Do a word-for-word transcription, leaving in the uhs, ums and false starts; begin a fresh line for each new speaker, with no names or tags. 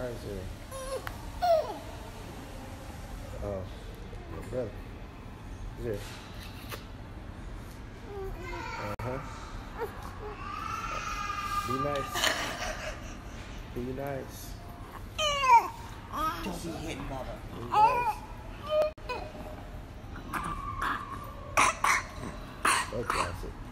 eyes there. Oh, your brother. There. Uh-huh. Be nice. Be nice.
She hitting Bubba.
Be nice. Okay, that's it.